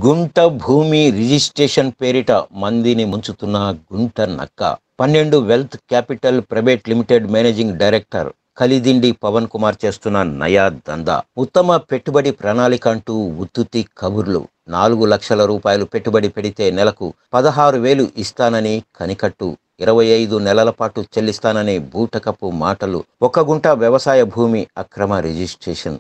గుంట భూమి రిజిస్ట్రేషన్ పేరిట మందిని ముంచుతున్న గుంట నక్క. 12 wealth capital private limited managing director Kalidindi Pavan Kumar చేస్తున్న నయా దందా. ఉత్తమ పెట్టుబడి ప్రణాళిక అంటూ ఉత్తుత్తి కబుర్లు. 4 లక్షల రూపాయలు పెట్టుబడి పెడితే నెలకు 16,000 ఇస్తానని కనికట్టు, 25 నెలల పాటు చెల్లిస్తాననే బూటకపు మాటలు. 1 గుంట వ్యవసాయ భూమి అక్రమ రిజిస్ట్రేషన్.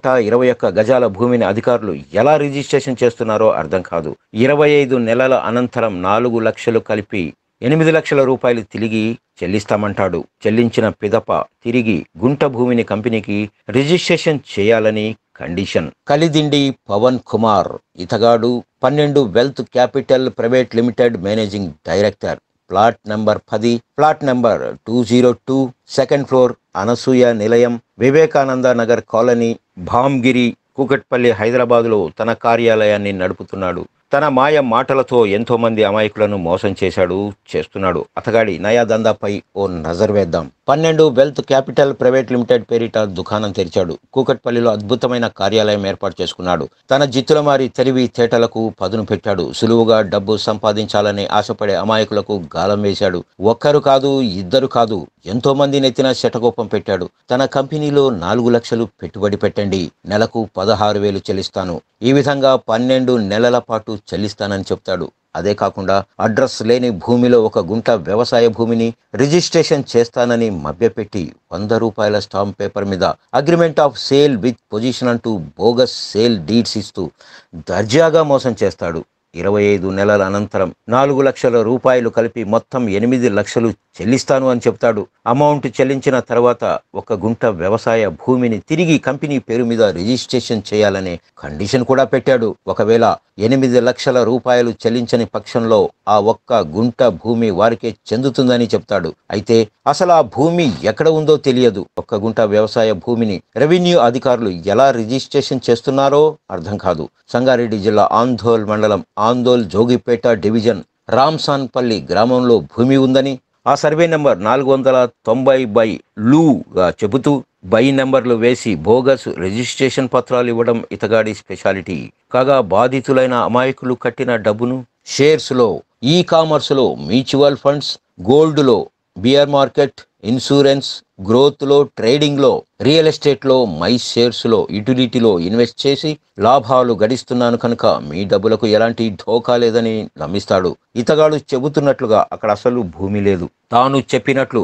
121 గజాల భూమిని అధికారులు ఎలా రిజిస్ట్రేషన్ చేస్తున్నారో అర్థం కాదు. 25 నెలల అనంతరం 4 లక్షలు కలిపి 8 లక్షల రూపాయలు తిరిగి చెల్లిస్తామంటాడు. చెల్లించిన పిదప తిరిగి గుంట భూమిని కంపెనీకి రిజిస్ట్రేషన్ చేయాలని కండిషన్. కలిదిండి పవన్ కుమార్ ఇతగాడు 12 wealth capital private limited managing director. Plot number 10, plot number 202, second floor, Anasuya Nilayam, Vivekananda Nagar colony, Bhamgiri, Kukatpally, హైదరాబాదులో తన కార్యాలయాన్ని నడుపుతున్నాడు. తన మాయ మాటలతో ఎంతో మంది అమాయకులను మోసం చేస్తున్నాడు. అతగాడి నయా దందాపై ఓ నజర్ వేద్దాం. 12 వెల్త్ క్యాపిటల్ ప్రైవేట్ లిమిటెడ్ పేరిట దుకాణం తెరిచాడు. కూకట్పల్లిలో అద్భుతమైన కార్యాలయం ఏర్పాటు చేసుకున్నాడు. తన జిత్తులమారి తెలివి తేటలకు పదును పెట్టాడు. సులువుగా డబ్బు సంపాదించాలని ఆశపడే అమాయకులకు గాలం వేశాడు. ఒక్కరు కాదు, ఇద్దరు కాదు, ఎంతో మంది నెత్తిన శటకోపం పెట్టాడు. తన కంపెనీలో 4 లక్షలు పెట్టుబడి పెట్టండి, నెలకు 16,000 చెల్లిస్తాను, ఈ విధంగా 12 నెలల పాటు చెల్లిస్తానని చెప్తాడు. అదే కాకుండా అడ్రస్ లేని భూమిలో 1 గుంట వ్యవసాయ భూమిని రిజిస్ట్రేషన్ చేస్తానని మభ్యపెట్టి 100 రూపాయల స్టాంప్ పేపర్ మీద agreement of sale with possession అంటూ బోగస్ సేల్ డీడ్స్ ఇస్తూ దర్జాగా మోసం చేస్తాడు. 25 నెలల అనంతరం 4 లక్షల రూపాయలు కలిపి మొత్తం 8 లక్షలు చెల్లిస్తాను అని చెప్తాడు. అమౌంట్ చెల్లించిన తర్వాత 1 గుంట వ్యవసాయ భూమిని తిరిగి కంపెనీ పేరు మీద రిజిస్ట్రేషన్ చేయాలనే కండిషన్ కూడా పెట్టాడు. ఒకవేళ 8 లక్షల రూపాయలు చెల్లించని పక్షంలో ఆ 1 గుంట భూమి వారికే చెందుతుందని చెప్తాడు. అయితే అసలు ఆ భూమి ఎక్కడ ఉందో తెలియదు. 1 గుంట వ్యవసాయ భూమిని రెవెన్యూ అధికారులు ఎలా రిజిస్ట్రేషన్ చేస్తున్నారో అర్థం కాదు. సంగారెడ్డి జిల్లా ఆందోల్ మండలం ఆందోల్ జోగిపేట డివిజన్ రామ్సాన్పల్లి గ్రామంలో భూమి ఉందని ఆ సర్వే నెంబర్ 490/లూగా చెబుతూ బై నెంబర్లు వేసి బోగస్ రిజిస్ట్రేషన్ పత్రాలు ఇవ్వడం ఇతగాడి స్పెషాలిటీ. కాగా బాధితులైన అమాయకులు కట్టిన డబ్బును షేర్స్లో, ఈ కామర్స్లో, మ్యూచువల్ ఫండ్స్, గోల్డ్లో, బియర్ మార్కెట్, ఇన్సూరెన్స్, గ్రోత్లో, ట్రేడింగ్లో, రియల్ ఎస్టేట్లో, మై షేర్స్లో, యూటిలిటీలో ఇన్వెస్ట్ చేసి లాభాలు గడిస్తున్నాను కనుక మీ డబ్బులకు ఎలాంటి ఢోకా లేదని నమ్మిస్తాడు. ఇతగాడు చెబుతున్నట్లుగా అక్కడ అసలు భూమి లేదు. తాను చెప్పినట్లు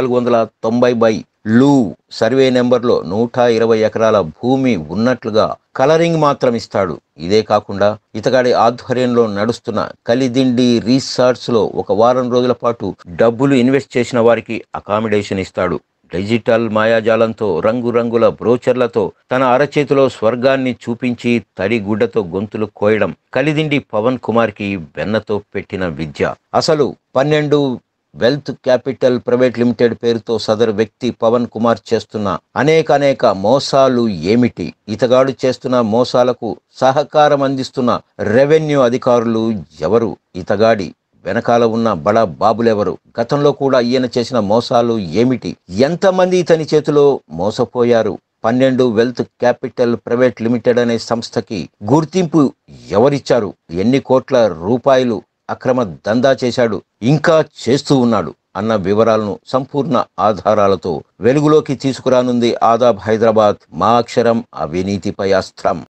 490/లూ సర్వే నెంబర్లో 120 ఎకరాల భూమి ఉన్నట్లుగా కలరింగ్ మాత్రం ఇస్తాడు. ఇదే కాకుండా ఇతగాడి ఆధ్వర్యంలో నడుస్తున్న కలిదిండి రిసార్ట్స్లో 1 వారం రోజుల పాటు డబ్బులు ఇన్వెస్ట్ చేసిన వారికి అకామిడేషన్ ఇస్తాడు. డిజిటల్ మాయాజాలంతో, రంగురంగుల బ్రోచర్లతో తన అరచేతిలో స్వర్గాన్ని చూపించి తడిగుడ్డతో గొంతులు కోయడం కలిదిండి పవన్ కుమార్కి వెన్నతో పెట్టిన విద్య. అసలు 12 వెల్త్ క్యాపిటల్ ప్రైవేట్ లిమిటెడ్ పేరుతో సదరు వ్యక్తి పవన్ కుమార్ చేస్తున్న అనేక మోసాలు ఏమిటి? ఇతగాడు చేస్తున్న మోసాలకు సహకారం అందిస్తున్న రెవెన్యూ అధికారులు ఎవరు? ఇతగాడి వెనకాల ఉన్న బడా బాబులెవరు? గతంలో కూడా ఈయన చేసిన మోసాలు ఏమిటి? ఎంతమంది ఇతని చేతిలో మోసపోయారు? 12 వెల్త్ క్యాపిటల్ ప్రైవేట్ లిమిటెడ్ అనే సంస్థకి గుర్తింపు ఎవరిచ్చారు? ఎన్ని కోట్ల రూపాయలు అక్రమ దందా చేశాడు, ఇంకా చేస్తూ ఉన్నాడు అన్న వివరాలను సంపూర్ణ ఆధారాలతో వెలుగులోకి తీసుకురానుంది ఆదాబ్ హైదరాబాద్. మా అక్షరం, అవినీతిపై అస్త్రం.